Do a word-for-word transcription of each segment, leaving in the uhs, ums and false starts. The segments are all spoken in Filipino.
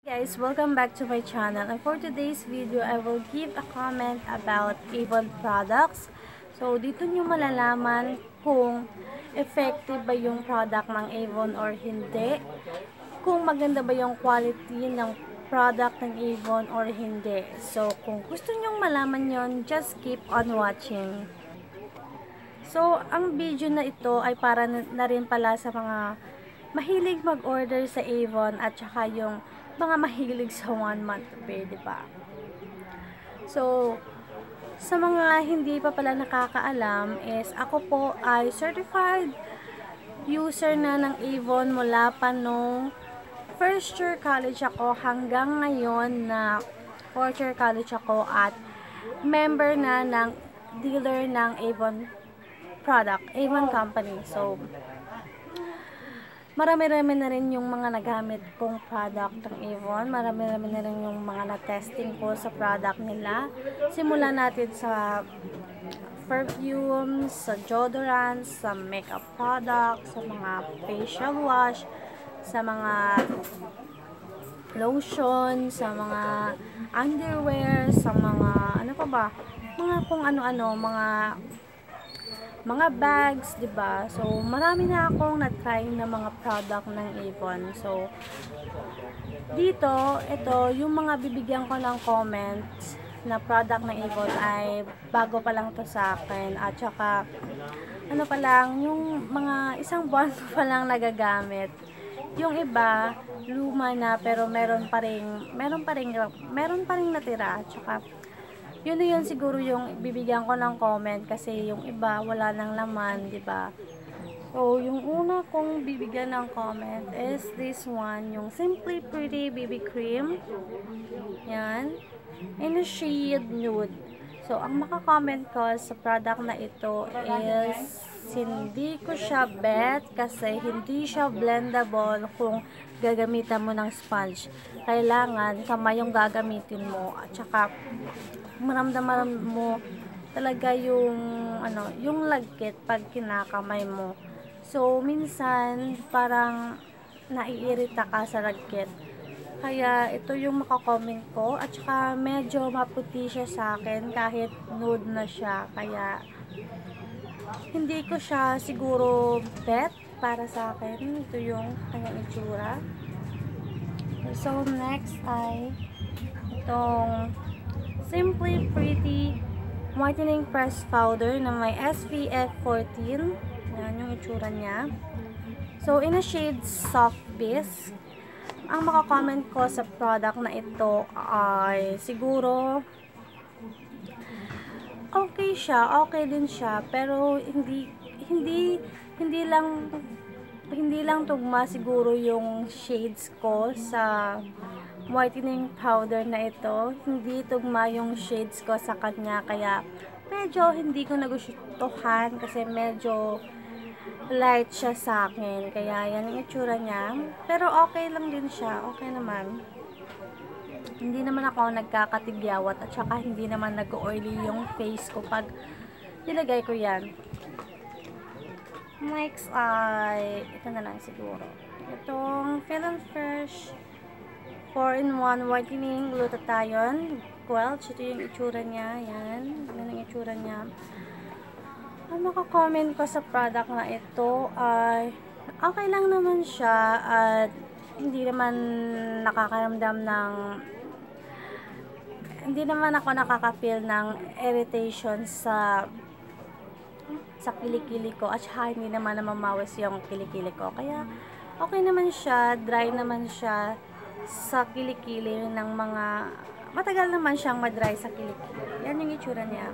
Guys, welcome back to my channel, and for today's video I will give a comment about Avon products. So dito nyo malalaman kung effective ba yung product ng Avon or hindi, kung maganda ba yung quality ng product ng Avon or hindi. So kung gusto nyo malaman yon, just keep on watching. So ang video na ito ay para na rin pala sa mga mahilig mag-order sa Avon at saka yung mga mahilig sa one month pay, di ba? So, sa mga hindi pa pala nakakaalam is ako po ay certified user na ng Avon mula pa nung first year college ako hanggang ngayon na fourth year college ako at member na ng dealer ng Avon product, Avon company. So, marami-rami na rin yung mga nagamit kong product ng Avon. Marami-rami na rin yung mga na-testing ko sa product nila. Simulan natin sa perfumes, sa deodorants, sa makeup products, sa mga facial wash, sa mga lotion, sa mga underwear, sa mga ano pa ba? Mga kung ano-ano, mga mga bags, 'di ba? So, marami na akong na-try na mga product ng Avon. So, dito, ito, yung mga bibigyan ko ng comments na product ng Avon ay bago pa lang to sa akin. At saka, ano pa lang, yung mga isang buwan pa lang nagagamit. Yung iba, luma na pero meron pa ring, meron pa ring, meron pa ring natira. At saka, yun na yun siguro yung bibigyan ko ng comment kasi yung iba wala nang laman, di ba? So, yung una kong bibigyan ng comment is this one, yung Simply Pretty B B Cream. Yan. In a shade nude. So, ang maka-comment ko sa product na ito is hindi ko siya bet kasi hindi siya blendable kung gagamitan mo ng sponge. Kailangan kamay yung gagamitin mo at saka maramdaman mo talaga yung ano, yung lagkit pag kinakamay mo. So minsan parang naiirita ka sa lagkit. Kaya ito yung mako-comment ko at saka medyo maputi siya sa akin kahit nude na siya. Kaya hindi ko siya siguro bet para sa akin. Ito yung kanyang itsura. So next ay itong Simply Pretty Whitening Press Powder na may S P F fourteen. Yan yung itsura niya. So, in a shade Soft Base. Ang makakomment ko sa product na ito ay siguro okay siya, okay din siya, pero hindi hindi hindi lang hindi lang tugma siguro yung shades ko sa whitening powder na ito. Hindi tugma yung shades ko sa kanya, kaya medyo hindi ko nagustuhan kasi medyo light siya sa akin. Kaya yan yung itsura niya. Pero okay lang din siya. Okay naman. Hindi naman ako nagkakatigyawat at saka hindi naman nag-oily yung face ko pag nilagay ko yan. Next ay ito na lang siguro. Itong Feel and Fresh four in one Whitening Glutathione Quelch. Ito yung itsura niya. Yan. Yan ang itsura niya. Ang maka-comment ko sa product na ito ay okay lang naman siya at hindi naman nakakaramdam ng hindi naman ako nakaka-feel ng irritation sa sa kilikili ko at saka hindi naman namamawis yung kilikili ko. Kaya okay naman siya. Dry naman siya sa kilikili ng mga matagal naman siyang madry sa kilikili. Yan yung itsura niya.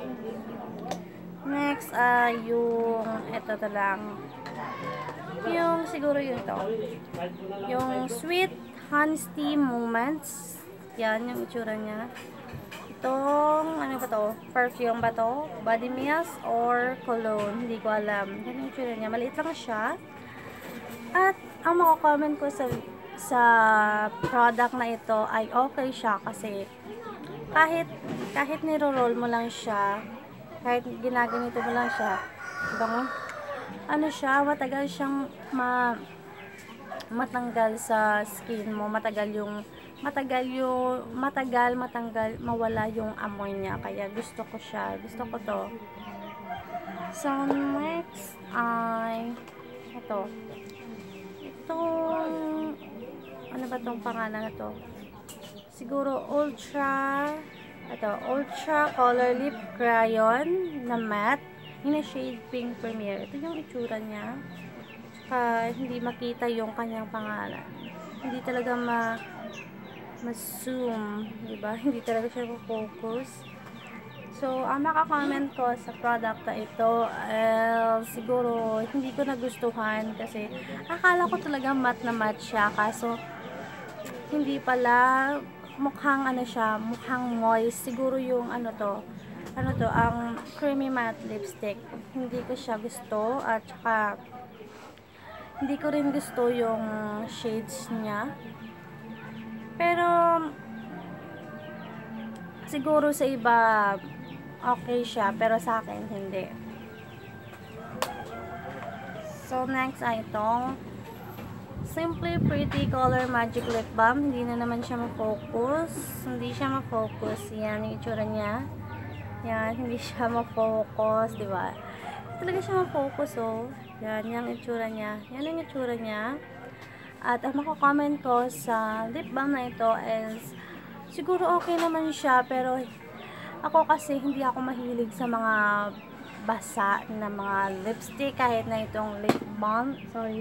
Next ay uh, yung ito to lang. Yung siguro yun to. Yung Sweet Honesty Moments. Yan yung itsura niya. Itong ano ba to? Perfume ba to? Body mist or cologne? Hindi ko alam. Yan yung itsura niya. Maliit lang siya. At ang mako-comment ko sa sa product na ito ay okay siya kasi kahit kahit niro-roll mo lang siya, kahit ginaganito mo lang siya, bango, ano siya, matagal siyang ma matanggal sa skin mo, matagal yung matagal yung matagal matanggal mawala yung amoy niya, kaya gusto ko siya, gusto ko to. So next ay ito itong ano ba tong pangalan na to, siguro ultra ito ultra color lip crayon na matte in a shade pink premier. Ito yung itsura niya. Uh, hindi makita yung kanyang pangalan. Hindi talaga ma ma-zoom, di ba? Hindi talaga siya focus. So, ang maka-comment ko sa product na ito, uh, siguro hindi ko nagustuhan kasi akala ko talaga matte na matte siya, kaso hindi pala, mukhang ano siya, mukhang moist. Siguro yung ano to, ano to, ang creamy matte lipstick. Hindi ko siya gusto, at saka hindi ko rin gusto yung shades niya. Pero siguro sa iba okay siya, pero sa akin hindi. So next ay itong Simply Pretty Color Magic Lip Balm. Hindi na naman siya ma-focus. Hindi siya ma-focus. Yan yung itsura niya. Yan, hindi siya ma-focus, di ba? Talaga siya ma-focus, oh. Yan, yung itsura niya. Yan yung itsura niya. At ang mako-comment ko sa lip balm na ito is, siguro okay naman siya, pero ako kasi hindi ako mahilig sa mga basa na mga lipstick, kahit na itong lip balm. Sorry.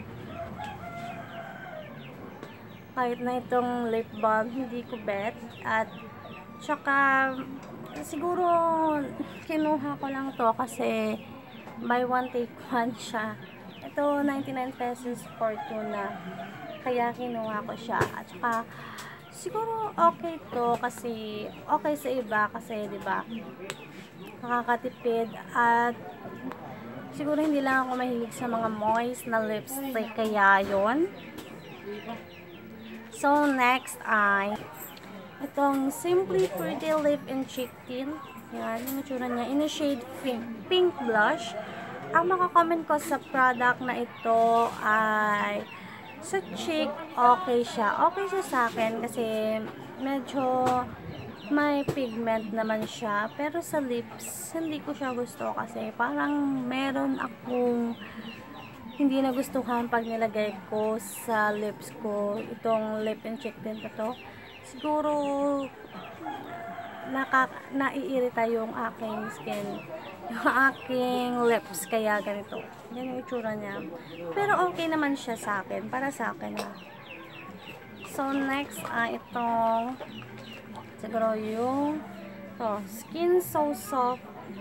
Kahit na itong lip balm, hindi ko bet. At tsaka siguro kinuha ko lang to kasi buy one take one siya. Ito ninety-nine pesos for two na, kaya kinuha ko siya. At saka siguro okay to kasi okay sa iba kasi 'di ba, nakakatipid. At siguro hindi lang ako mahilig sa mga moist na lipstick, kaya yon. So next ay itong Simply Pretty Lip and Cheek Tint. Yan, yung itsura niya in a shade pink, pink blush. Ang maka-comment ko sa product na ito ay sa cheek, okay siya. Okay siya sa akin kasi medyo may pigment naman siya. Pero sa lips, hindi ko siya gusto kasi parang meron akong hindi nagustuhan pag nilagay ko sa lips ko itong lip and cheek tint na to. Siguro naka, naiirita yung aking skin, yung aking lips, kaya ganito. Yan yung itsura niya. Pero okay naman siya sa akin, para sa akin ha. So next ay uh, itong siguro yung to, Skin So Soft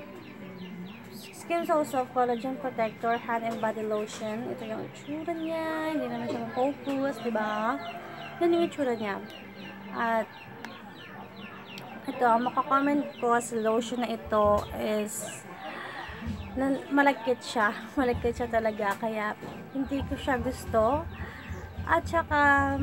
Skin So Soft Collagen Protector Hand and Body Lotion. Ito yung itsura niya. Hindi naman siya focus, diba? Yan yung itsura niya. At ito, ang makakomment ko sa lotion na ito is na, malagkit siya. Malagkit siya talaga. Kaya hindi ko siya gusto. At saka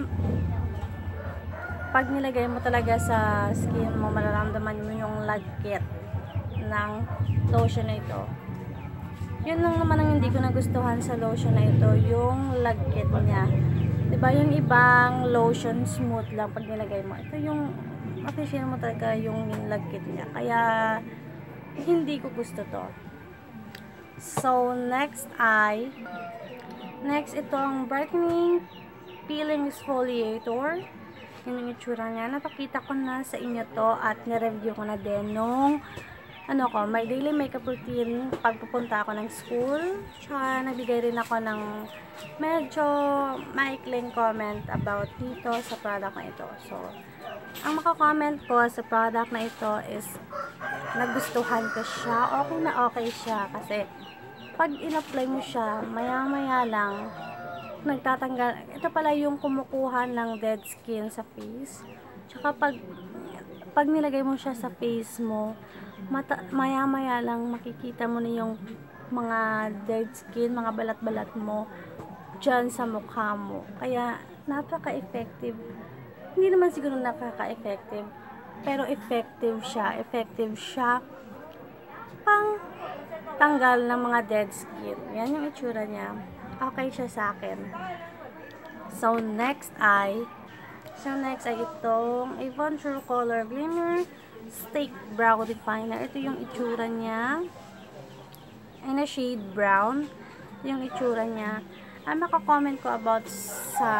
pag nilagay mo talaga sa skin mo, mararamdaman mo yung lagkit ng lotion na ito. Yun lang naman ang hindi ko nagustuhan sa lotion na ito, yung lagkit niya. Diba yung ibang lotion smooth lang pag nilagay mo. Ito yung appreciate mo talaga yung lagkit niya. Kaya hindi ko gusto to. So next ay next itong brightening peeling exfoliator. Yun yung itsura niya. Napakita ko na sa inyo to at nireview ko na din nung ano ko, my daily makeup routine pagpupunta ako ng school. Tsaka nagbigay rin ako ng medyo maikling comment about dito sa product na ito. So, ang maka-comment ko sa product na ito is nagustuhan ko siya. Okay na okay siya kasi pag in-apply mo siya, maya-maya lang nagtatanggal. Ito pala yung kumukuha ng dead skin sa face. Tsaka pag pag nilagay mo siya sa face mo, maya-maya lang makikita mo na yung mga dead skin, mga balat-balat mo dyan sa mukha mo. Kaya napaka-effective. Hindi naman siguro nakaka-effective, pero effective siya. Effective siya pang tanggal ng mga dead skin. Yan yung itsura niya. Okay siya sa akin. So, next ay, so next ay itong Avon True Color Glimmer Stick Brow Definer. Ito yung itsura niya. In a shade brown. Ito yung itsura niya. Ang makakomment ko about sa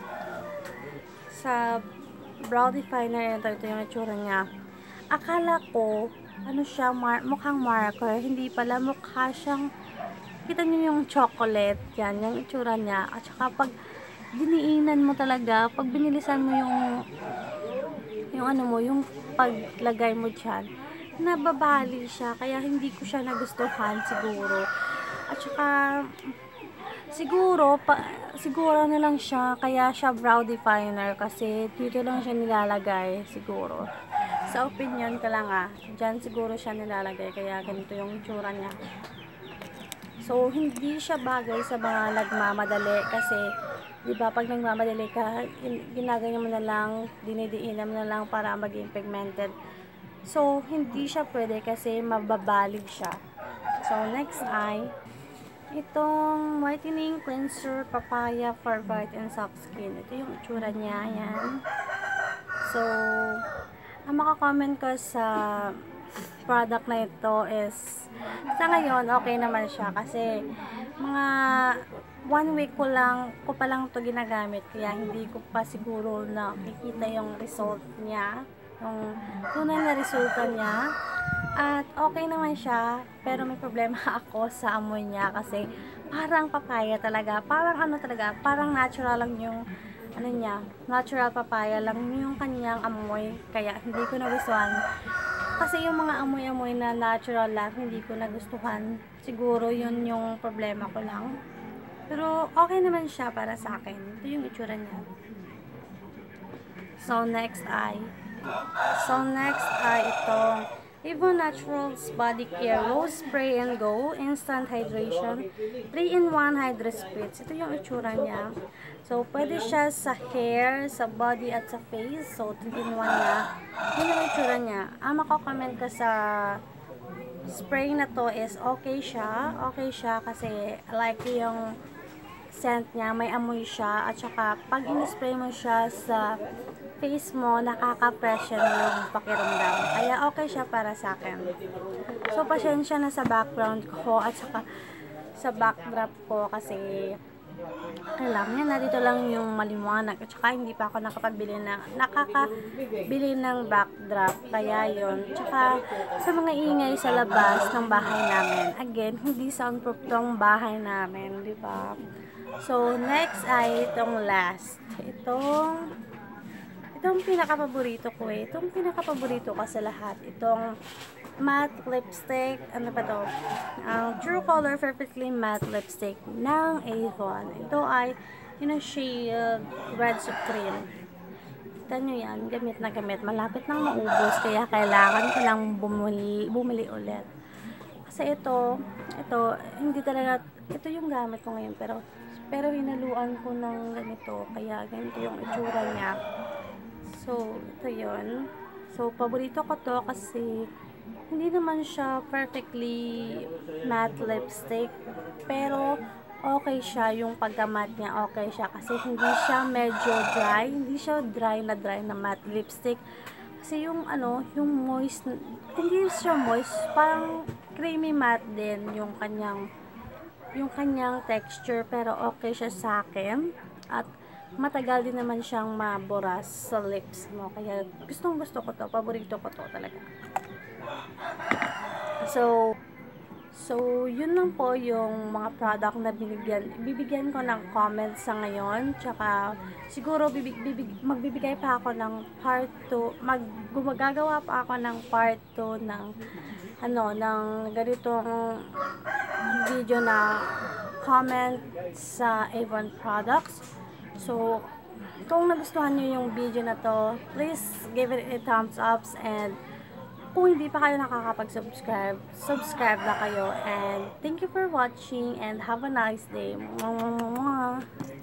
sa brow definer ito, ito yung itsura niya. Akala ko, ano siya, mar mukhang marker. Hindi pala, mukha siyang, kita niyo yung chocolate. Yan, yung itsura niya. At saka pag diniinan mo talaga, pag binilisan mo yung yung ano mo, yung paglagay mo dyan, nababali siya, kaya hindi ko siya nagustuhan siguro. At saka siguro pa, siguro na lang siya, kaya siya brow definer kasi dito lang siya nilalagay siguro. Sa opinion ko lang ah, dyan siguro siya nilalagay, kaya ganito yung itsura niya. So, hindi siya bagay sa mga nagmamadali kasi, di ba, pag nagmamadali ka, ginaganya mo na lang, dinidiinan mo na lang para maging pigmented. So, hindi siya pwede kasi mababalig siya. So, next ay, itong whitening cleanser papaya for bright and soft skin. Ito yung itsura niya, yan. So, ang makakomment ko sa product na ito is, sa ngayon, okay naman siya kasi mga one week ko lang, ko pa lang ito ginagamit kaya hindi ko pa siguro nakikita yung result niya, yung tunay na resulta niya. At okay naman siya, pero may problema ako sa amoy niya kasi parang papaya talaga, parang ano talaga, parang natural lang yung ano niya, natural papaya lang yung kanyang amoy, kaya hindi ko nagustuhan. Kasi yung mga amoy-amoy na natural lang, hindi ko nagustuhan. Siguro yun yung problema ko lang. Pero okay naman siya para sa akin. Ito yung itsura niya. So next ay, so next ay itong Avon Naturals Body Care Rose Spray and Go Instant Hydration three in one Hydra Spritz. Ito yung itsura niya. So, pwede siya sa hair, sa body, at sa face. So, three in one niya. Yun yung itsura niya. Ang makakomment ka sa spray na to is okay siya. Okay siya kasi like yung scent niya, may amoy siya. At saka, pag in-spray mo siya sa face mo, nakaka-freshen yung pakiramdam. Kaya okay siya para sa akin. So, pasensya na sa background ko at saka sa backdrop ko kasi alam niya na dito lang yung maliwanag at saka hindi pa ako nakapagbili na nakakabili ng backdrop, kaya yun. Tsaka sa mga ingay sa labas ng bahay namin, again, hindi soundproof tong bahay namin, di ba? So next ay itong last, itong itong pinaka-paborito ko eh itong pinaka-paborito ko sa lahat, itong matte lipstick, ano pa to? Ang True Color Perfectly Matte Lipstick ng Avon. Ito ay in a shade Red Supreme. Kita nyo yan, gamit na gamit. Malapit nang maubos, kaya kailangan ko lang bumili, bumili ulit. Kasi ito, ito, hindi talaga, ito yung gamit ko ngayon, pero, pero hinaluan ko ng ganito, kaya ganito yung itsura niya. So, ito yun. So, paborito ko to kasi hindi naman siya perfectly matte lipstick, pero okay siya, yung pagka-matte niya okay siya kasi hindi siya medyo dry, hindi siya dry na dry na matte lipstick. Kasi yung ano, yung moist, hindi siya moist, parang creamy matte din yung kanyang yung kanyang texture, pero okay siya sa akin at matagal din naman siyang maburas sa lips mo, kaya gustong gusto ko to, paborito ko to talaga. So, so yun lang po yung mga product na binigyan, bibigyan ko ng comments sa ngayon. Tsaka, siguro bibig, bibig, magbibigay pa ako ng part two, mag, gumagagawa pa ako ng part two ng, ano, ng ganitong video na comment sa Avon products. So, kung nagustuhan nyo yung video na to, please give it a thumbs up, and kung hindi pa kayo nakakapag-subscribe, subscribe na kayo. And thank you for watching and have a nice day. Mwah, mwah, mwah.